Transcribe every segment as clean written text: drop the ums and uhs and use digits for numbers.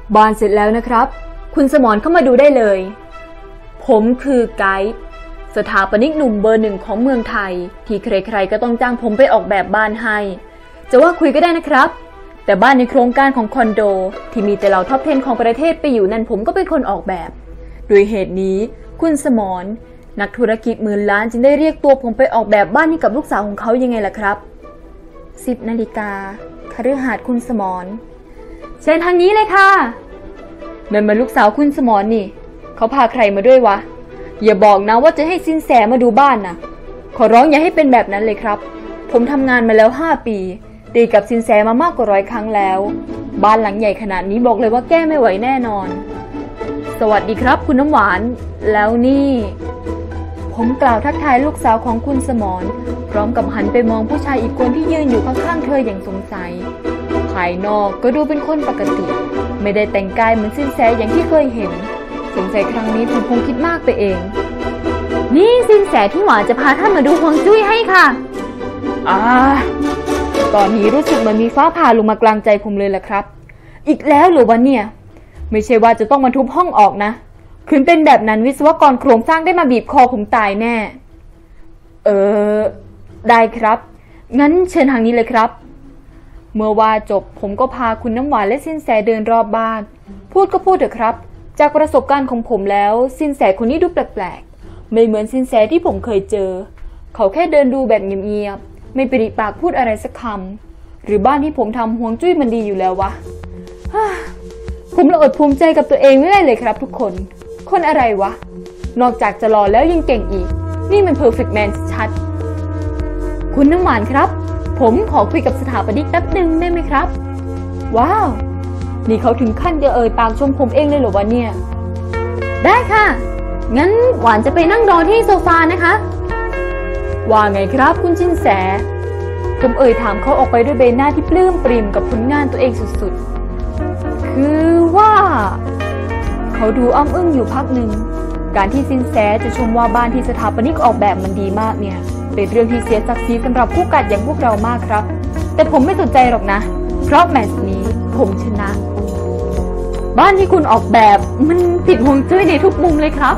บ้านเสร็จแล้วนะครับคุณสมรเข้ามาดูได้เลยผมคือไกด์สถาปนิกหนุ่มเบอร์หนึ่งของเมืองไทยที่ใครๆก็ต้องจ้างผมไปออกแบบบ้านให้จะว่าคุยก็ได้นะครับแต่บ้านในโครงการของคอนโดที่มีแต่เหล่าท็อป 10 ของประเทศไปอยู่นั่นผมก็เป็นคนออกแบบโดยเหตุนี้คุณสมรนักธุรกิจหมื่นล้านจึงได้เรียกตัวผมไปออกแบบบ้านให้กับลูกสาวของเขายังไงล่ะครับ10 นาฬิกาคฤหาสน์คุณสมรเชิญทางนี้เลยค่ะนั่นมันลูกสาวคุณสมรนี่เขาพาใครมาด้วยวะอย่าบอกนะว่าจะให้สินแสมาดูบ้านนะขอร้องอย่าให้เป็นแบบนั้นเลยครับผมทำงานมาแล้ว5 ปีตีกับสินแสมามากกว่า100 ครั้งแล้วบ้านหลังใหญ่ขนาดนี้บอกเลยว่าแก้ไม่ไหวแน่นอนสวัสดีครับคุณน้ำหวานแล้วนี่ผมกล่าวทักทายลูกสาวของคุณสมรพร้อมกับหันไปมองผู้ชายอีกคนที่ยืนอยู่ข้างๆเธออย่างสงสัยภายนอกก็ดูเป็นคนปกติไม่ได้แต่งกายเหมือนสินแสอย่างที่เคยเห็นสงสัยครั้งนี้ผมคงคิดมากไปเองนี่สินแสที่หวานจะพาท่านมาดูฮวงจุ้ยให้ค่ะตอนนี้รู้สึกเหมือนมีฟ้าผ่าลงมากลางใจผมเลยล่ะครับอีกแล้วหรือวะเนี่ยไม่ใช่ว่าจะต้องมาทุบห้องออกนะคืนเป็นแบบนั้นวิศวกรโครงสร้างได้มาบีบคอผมตายแน่ได้ครับงั้นเชิญทางนี้เลยครับเมื่อว่าจบผมก็พาคุณน้ำหวานและสินแสเดินรอบบ้านพูดก็พูดเถอะครับจากประสบการณ์ของผมแล้วสินแสคนนี้ดูแปลกๆไม่เหมือนสินแสที่ผมเคยเจอเขาแค่เดินดูแบบเงียบๆไม่ปริปากพูดอะไรสักคำหรือบ้านที่ผมทำฮวงจุ้ยมันดีอยู่แล้ววะผมละอดภูมิใจกับตัวเองไม่ได้เลยครับทุกคนอะไรวะนอกจากจะหล่อแล้วยังเก่งอีกนี่มัน perfect man ชัดคุณน้ำหวานครับผมขอคุยกับสถาปนิกแป๊บนึงได้ไหมครับว้าวนี่เขาถึงขั้นจะปากชมผมเองเลยเหรอวะเนี่ยได้ค่ะงั้นหวานจะไปนั่งรอที่โซฟานะคะว่าไงครับคุณชินแสผมถามเขาออกไปด้วยใบหน้าที่ปลื้มปริ่มกับผลงานตัวเองสุดๆคือว่าเขาดูอ้ำอึ้งอยู่พักหนึ่งการที่สินแสจะชมว่าบ้านที่สถาปนิกออกแบบมันดีมากเนี่ยเป็นเรื่องที่เสียศักดิ์ศรีสำหรับคู่กัดอย่างพวกเรามากครับแต่ผมไม่สนใจหรอกนะเพราะแมตช์นี้ผมชนะบ้านที่คุณออกแบบมันติดฮวงจุ้ยในทุกมุมเลยครับ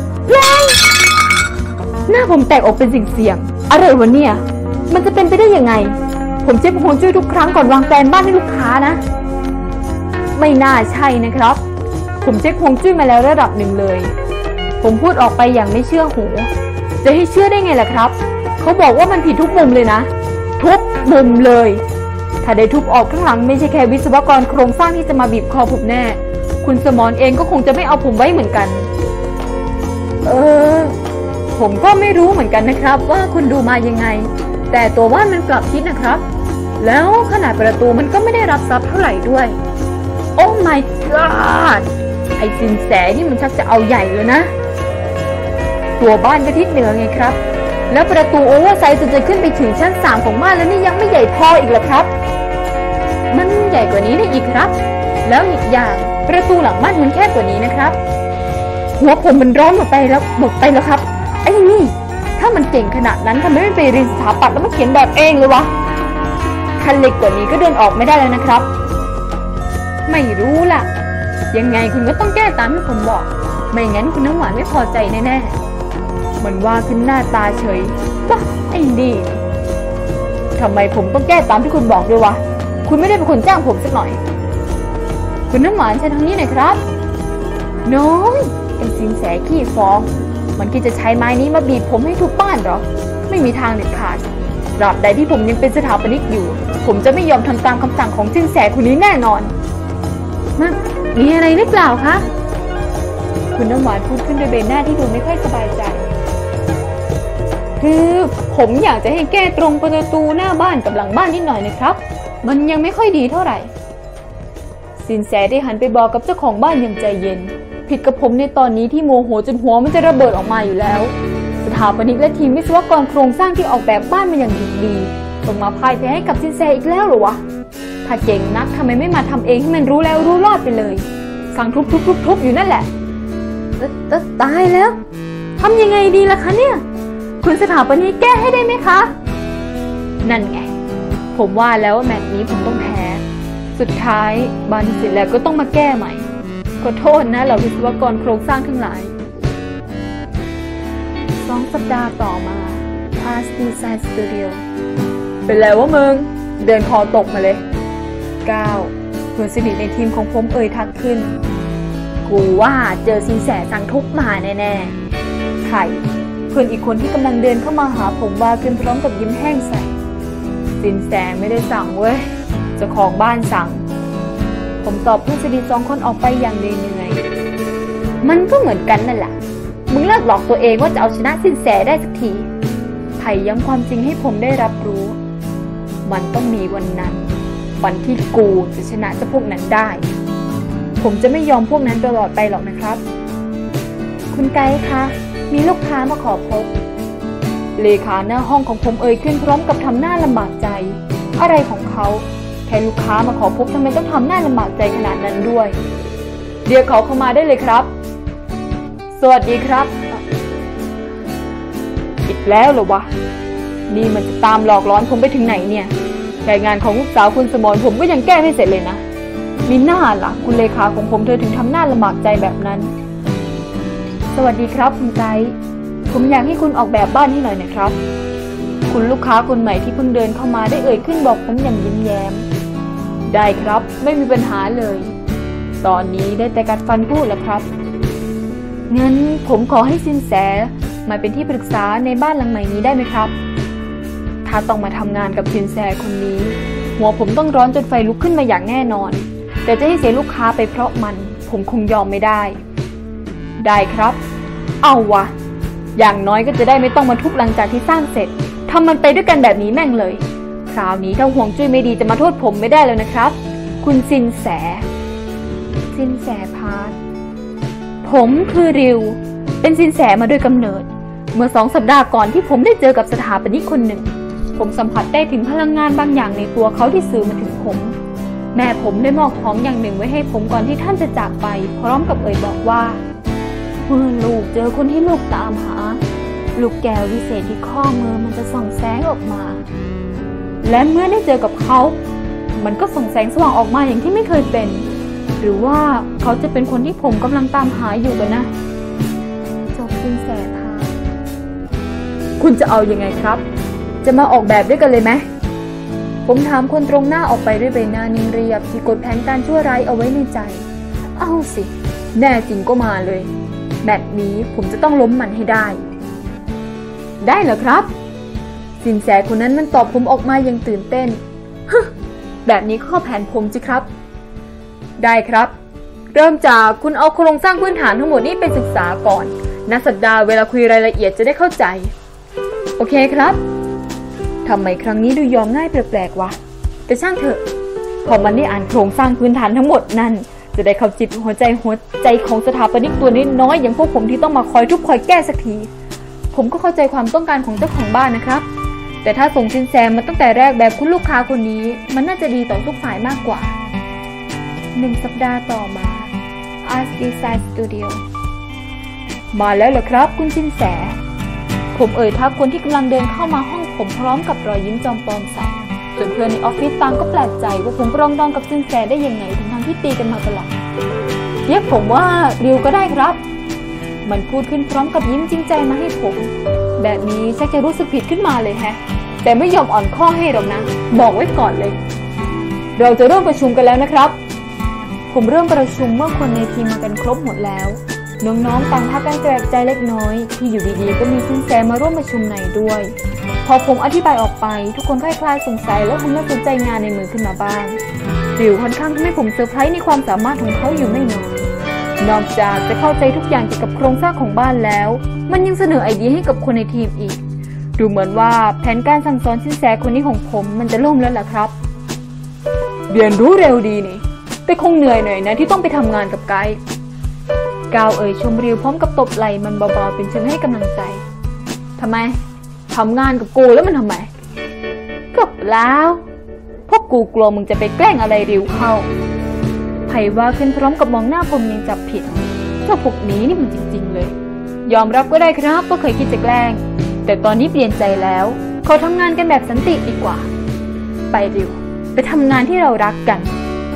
หน้าผมแตกออกเป็นเสียงอะไรวะเนี่ยมันจะเป็นไปได้ยังไงผมเช็คฮวงจุ้ยทุกครั้งก่อนวางแผนบ้านให้ลูกค้านะไม่น่าใช่นะครับผมเช็คฮวงจุ้ยมาแล้วระดับหนึ่งเลยผมพูดออกไปอย่างไม่เชื่อหูจะให้เชื่อได้ไงล่ะครับเขาบอกว่ามันผิดทุกมุมเลยนะทุกมุมเลยถ้าได้ทุบออกข้างหลังไม่ใช่แค่วิศวกรโครงสร้างที่จะมาบีบคอผมแน่คุณสมรเองก็คงจะไม่เอาผมไว้เหมือนกันผมก็ไม่รู้เหมือนกันนะครับว่าคุณดูมายังไงแต่ตัวบ้านมันกลับทิศนะครับแล้วขนาดประตูมันก็ไม่ได้รับซับเท่าไหร่ด้วยโอ้ my god ไอ้สินแสนี่มันชักจะเอาใหญ่เลยนะตัวบ้านก็ทิศเหนือไงครับแล้วประตูโอเวอร์ไซส์จะขึ้นไปถึงชั้น3ของบ้านแล้วนี่ยังไม่ใหญ่พออีกเหรอครับมันใหญ่กว่านี้ได้อีกครับแล้วอีกอย่างประตูหลังบ้านมันแคบกว่านี้นะครับหัวผมมันร้อนหมดไปแล้วครับไอ้นี่ถ้ามันเก่งขนาดนั้นทำไมไม่ไปเรียนสถาปัตย์แล้วมาเขียนแบบเองเลยวะคันเล็กกว่านี้ก็เดินออกไม่ได้แล้วนะครับไม่รู้ล่ะยังไงคุณก็ต้องแก้ตามที่ผมบอกไม่งั้นคุณน้ำหวานไม่พอใจแน่ๆมันว่าขึ้นหน้าตาเฉยว้าไอ้นี่ทำไมผมต้องแก้ตามที่คุณบอกด้วยวะคุณไม่ได้เป็นคนจ้างผมสักหน่อยคุณน้ำหวานใช้ทางนี้หน่อยครับน้อยไอ้สินแสขี้ฟ้องมันคิดจะใช้ไม้นี้มาบีบผมให้ทุบบ้านหรอไม่มีทางเด็ดขาดตราบใดที่ผมยังเป็นสถาปนิกอยู่ผมจะไม่ยอมทำตามคำสั่งของสินแสคนนี้แน่นอนมีอะไรหรือเปล่าคะคุณน้ำหวานพูดขึ้นด้วยใบหน้าที่ดูไม่ค่อยสบายใจคือผมอยากจะให้แก้ตรงประตูหน้าบ้านกับหลังบ้านนิดหน่อยนะครับมันยังไม่ค่อยดีเท่าไหร่สินแสได้หันไปบอกกับเจ้าของบ้านอย่างใจเย็นผิดกับผมในตอนนี้ที่โมโหจนหัวมันจะระเบิดออกมาอยู่แล้วสถาปนิกและทีมวิศวกรโครงสร้างที่ออกแบบบ้านมาอย่างดีต้องมาพ่ายแพ้ให้กับสินแสอีกแล้วหรอวะถ้าเก่งนักทำไมไม่มาทำเองให้มันรู้แล้วรู้รอดไปเลยสั่งทุบอยู่นั่นแหละตายแล้วทำยังไงดีล่ะคะเนี่ยคุณสถาปนิกแก้ให้ได้ไหมคะนั่นไงผมว่าแล้วแมตช์นี้ผมต้องแพ้สุดท้ายบ้านเสร็จแล้วก็ต้องมาแก้ใหม่ขอโทษนะเหล่าวิศวกรโครงสร้างทั้งหลาย2 สัปดาห์ต่อมา Past Design Studio เป็นไรวะมึงเดินคอตกมาเลย9เพื่อนสนิทในทีมของผมทักขึ้นกูว่าเจอสินแสสั่งทุบมาแน่ๆไข่เพื่อนอีกคนที่กำลังเดินเข้ามาหาผมว่าขึ้นพร้อมกับยิ้มแห้งใส่สินแสไม่ได้สั่งเว้ยเจ้าของบ้านสั่งผมตอบเพื่อนสนิท2 คนออกไปอย่างเหนื่อยๆมันก็เหมือนกันนั่นแหละมึงเลิกหลอกตัวเองว่าจะเอาชนะสินแสได้สักทีไถ่ย้ำความจริงให้ผมได้รับรู้มันต้องมีวันนั้นวันที่กูจะชนะเจ้าพวกนั้นได้ผมจะไม่ยอมพวกนั้นตลอดไปหรอกนะครับคุณไกด์คะมีลูกค้ามาขอพบเลขาหน้าห้องของผมขึ้นพร้อมกับทำหน้าลำบากใจอะไรของเขาแค่ลูกค้ามาขอพบทำไมต้องทำหน้าลำบากใจขนาดนั้นด้วยเรียกเขาเข้ามาได้เลยครับสวัสดีครับอีกแล้วเหรอวะนี่มันจะตามหลอกล้อนผมไปถึงไหนเนี่ยแค่งานของลูกสาวคุณสมรผมก็ยังแก้ไม่เสร็จเลยนะมีหน้าล่ะคุณเลขาของผมเธอถึงทำหน้าลำบากใจแบบนั้นสวัสดีครับคุณไกด์ผมอยากให้คุณออกแบบบ้านให้หน่อยนะครับคุณลูกค้าคนใหม่ที่เพิ่งเดินเข้ามาได้ขึ้นบอกผมอย่างยิ้มแย้มได้ครับไม่มีปัญหาเลยตอนนี้ได้แต่กัดฟันพูดแล้วครับงั้นผมขอให้สินแสมาเป็นที่ปรึกษาในบ้านหลังใหม่นี้ได้ไหมครับถ้าต้องมาทำงานกับสินแสคนนี้หัวผมต้องร้อนจนไฟลุกขึ้นมาอย่างแน่นอนแต่จะให้เสียลูกค้าไปเพราะมันผมคงยอมไม่ได้ได้ครับเอาวะอย่างน้อยก็จะได้ไม่ต้องมาทุบหลังจากที่สร้างเสร็จทำมันไปด้วยกันแบบนี้แม่งเลยคราวนี้ถ้าห่วงจุ้ยไม่ดีจะมาโทษผมไม่ได้แล้วนะครับคุณสินแสพาร์ทผมคือริวเป็นสินแสมาโดยกำเนิดเมื่อ2 สัปดาห์ก่อนที่ผมได้เจอกับสถาปนิกคนหนึ่งผมสัมผัสได้ถึงพลังงานบางอย่างในตัวเขาที่สื่อมาถึงผมแม่ผมได้มอบของอย่างหนึ่งไว้ให้ผมก่อนที่ท่านจะจากไปพร้อมกับบอกว่าเมื่อลูกเจอคนที่ลูกตามหาลูกแก้ววิเศษที่ข้อมือมันจะส่องแสงออกมาและเมื่อได้เจอกับเขามันก็ส่องแสงสว่างออกมาอย่างที่ไม่เคยเป็นหรือว่าเขาจะเป็นคนที่ผมกำลังตามหาอยู่กันนะจบสินแสพาคุณจะเอายังไงครับจะมาออกแบบด้วยกันเลยไหมผมถามคนตรงหน้าออกไปด้วยใบหน้านิ่งเรียบที่กดแผนการชั่วร้ายเอาไว้ในใจเอาสิแน่จริงก็มาเลยแบบนี้ผมจะต้องล้มมันให้ได้เหรอครับสินแสคนนั้นมันตอบผมออกมาอย่างตื่นเต้นแบบนี้ก็เข้าแผนผมสิครับได้ครับเริ่มจากคุณเอาโครงสร้างพื้นฐานทั้งหมดนี้ไปศึกษาก่อนนักสัปดาห์เวลาคุยรายละเอียดจะได้เข้าใจโอเคครับทำไมครั้งนี้ดูยอมง่ายแปลกๆวะแต่ช่างเถอะพอมันได้อ่านโครงสร้างพื้นฐานทั้งหมดนั่นจะได้เข้าจิตหัวใจของสถาปนิกตัวน้อยๆอย่างพวกผมที่ต้องมาคอยทุบคอยแก้สักทีผมก็เข้าใจความต้องการของเจ้าของบ้านนะครับแต่ถ้าส่งสินแสมาตั้งแต่แรกแบบคุณลูกค้าคนนี้มันน่าจะดีต่อทุกฝ่ายมากกว่า1 สัปดาห์ต่อมา Art Design Studio มาแล้วเหรอครับคุณสินแสผมทักคนที่กำลังเดินเข้ามาห้องผมพร้อมกับรอยยิ้มจอมปลอมใส่จนเพื่อนในออฟฟิศต่างก็แปลกใจว่าผมปรองดองกับสินแสได้ยังไงทั้งที่ตีกันมาตลอดเรียกผมว่าริวก็ได้ครับมันพูดขึ้นพร้อมกับยิ้มจริงใจมาให้ผมแบบนี้ชักจะรู้สึกผิดขึ้นมาเลยแฮะแต่ไม่ยอมอ่อนข้อให้หรอกนะบอกไว้ก่อนเลยเราจะเริ่มประชุมกันแล้วนะครับผมเริ่มประชุมเมื่อคนในทีมมากันครบหมดแล้วน้องๆต่างพักกันแปลกใจเล็กน้อยที่อยู่ดีๆก็มีสินแสมาร่วมประชุมในด้วยพอผมอธิบายออกไปทุกคนคล้ายๆสงสัยและหันมาสนใจงานในมือขึ้นมาบ้างริวค่อนข้างทำให้ผมเซอร์ไพรส์ในความสามารถของเขาอยู่ไม่น้อยนอกจากจะเข้าใจทุกอย่างเกี่ยวกับโครงสร้างของบ้านแล้วมันยังเสนอไอเดียให้กับคนในทีมอีกดูเหมือนว่าแผนการสั่งสอนสินแสคนนี้ของผมมันจะล่มแล้วล่ะครับเรียนรู้เร็วดีนี่แต่คงเหนื่อยหน่อยนะที่ต้องไปทำงานกับไกด์ก้าวชมริวพร้อมกับตบไหล่มันเบาๆเป็นเชิงให้กำลังใจทำไมทำงานกับกูแล้วมันทำไมก็แล้วพวกกูกลัวมึงจะไปแกล้งอะไรริวเข้าไผ่ว่าขึ้นพร้อมกับมองหน้าผมยังจับผิดเจ้าพวกนี้นี่มันจริงๆเลยยอมรับก็ได้ครับว่าเคยคิดจะแกล้งแต่ตอนนี้เปลี่ยนใจแล้วขอทำงานกันแบบสันติดีกว่าไปริวไปทำงานที่เรารักกัน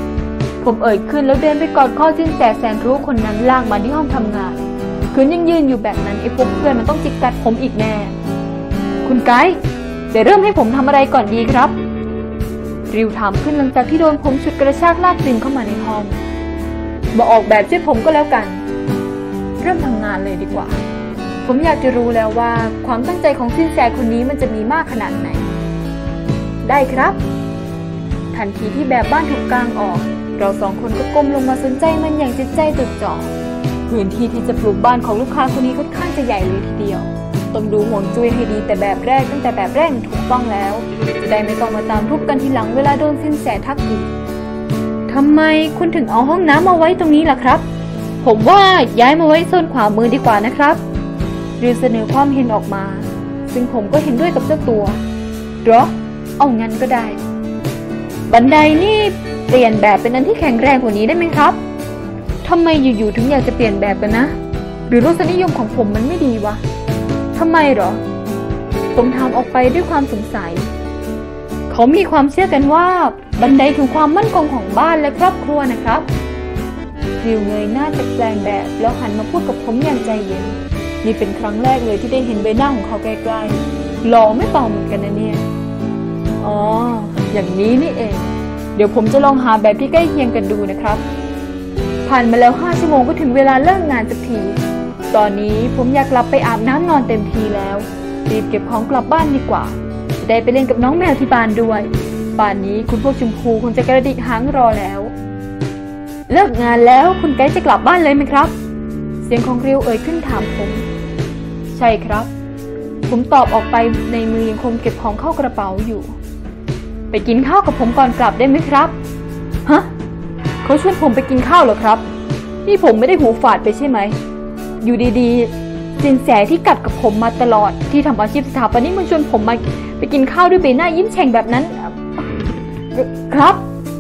ผมเอ่ยขึ้นแล้วเดินไปกอดข้อสินแสแสนรู้คนนั้นลากมาที่ห้องทำงานคืนยังยืนอยู่แบบนั้นไอ้พวกเพื่อนมันต้องจิกกัดผมอีกแน่คุณไกด์จะเริ่มให้ผมทำอะไรก่อนดีครับริวถามขึ้นหลังจากที่โดนผมฉุดกระชากลากดึงเข้ามาในห้องมาออกแบบช่วยผมก็แล้วกันเริ่มทำงานเลยดีกว่าผมอยากจะรู้แล้วว่าความตั้งใจของสินแสคนนี้มันจะมีมากขนาดไหนได้ครับทันทีที่แบบบ้านถูกกางออกเราสองคนก็ก้มลงมาสนใจมันอย่างจิตใจจดจ่อพื้นที่ที่จะปลูกบ้านของลูกค้าคนนี้ค่อนข้างจะใหญ่เลยทีเดียวต้องดูห่วงจุ้ยให้ดีแต่แบบแรกตั้งแต่แบบแรกถูกต้องแล้วจะได้ไม่ต้องมาตามทุบกันทีหลังเวลาโดนสินแสทักอีกทำไมคุณถึงเอาห้องน้ำมาไว้ตรงนี้ล่ะครับผมว่าย้ายมาไว้โซนขวามือดีกว่านะครับริวเสนอความเห็นออกมาซึ่งผมก็เห็นด้วยกับเจ้าตัวหรอเอางั้นก็ได้บันไดนี่เปลี่ยนแบบเป็นอันที่แข็งแรงกว่านี้ได้ไหมครับทำไมอยู่ๆถึงอยากจะเปลี่ยนแบบกันนะหรือรสนิยมของผมมันไม่ดีวะทำไมหรอผมถามออกไปด้วยความสงสัยเขามีความเชื่อกันว่าบันไดคือความมั่นคงของบ้านและครอบครัวนะครับริวเงยหน้าจากแปลงแบบแล้วหันมาพูดกับผมอย่างใจเย็นนี่เป็นครั้งแรกเลยที่ได้เห็นใบหน้าของเขาใกล้ๆหล่อไม่ต่างเหมือนกันนะเนี่ยอ๋ออย่างนี้นี่เองเดี๋ยวผมจะลองหาแบบที่ใกล้เคียงกันดูนะครับผ่านมาแล้ว5 ชั่วโมงก็ถึงเวลาเลิกงานสักทีตอนนี้ผมอยากกลับไปอาบน้ำนอนเต็มทีแล้วรีบเก็บของกลับบ้านดีกว่าจะได้ไปเล่นกับน้องแมวที่บ้านด้วยป่านนี้คุณพวกชมพูคงจะกระดิกหางรอแล้วเลิกงานแล้วคุณไกด์จะกลับบ้านเลยไหมครับเสียงของริวเอ่ยขึ้นถามผมใช่ครับผมตอบออกไปในมือยังคงเก็บของเข้ากระเป๋าอยู่ไปกินข้าวกับผมก่อนกลับได้ไหมครับฮะเขาชวนผมไปกินข้าวเหรอครับนี่ผมไม่ได้หูฝาดไปใช่ไหมอยู่ดีๆสินแสที่กัดกับผมมาตลอดที่ทำอาชีพสถาปนิกมันชวนผมมาไปกินข้าวด้วยใบหน้ายิ้มแฉ่งแบบนั้นครับ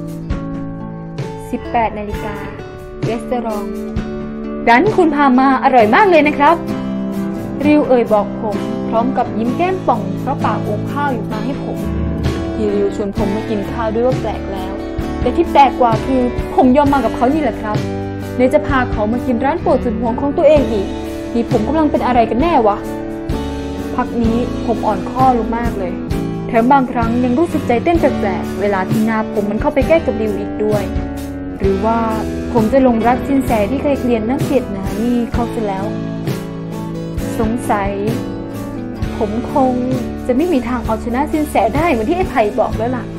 18 นาฬิการีสอร์ทร้านที่คุณพามาอร่อยมากเลยนะครับริวเอ่ยบอกผมพร้อมกับยิ้มแก้มป่องเพราะปากโอ่งข้าวอยู่มาให้ผมที่ริวชวนผมมากินข้าวด้วยว่าแปลกแล้วแต่ที่แปลกกว่าคือผมยอมมากับเขานี่แหละครับเดี๋ยวจะพาเขามากินร้านโปรดสุดห่วงของตัวเองอีกนี่ผมกำลังเป็นอะไรกันแน่วะพักนี้ผมอ่อนข้อลงมากเลยแถมบางครั้งยังรู้สึกใจเต้นแปลกๆเวลาที่หน้าผมมันเข้าไปใกล้กับริวอีกด้วยหรือว่าผมจะหลงรักสินแสที่เคยเกลียดนักเกียรติหนานี่เขาซะแล้วสงสัยผมคงจะไม่มีทางเอาชนะสินแสได้เหมือนที่ไอ้ไผ่บอกแล้วล่ะ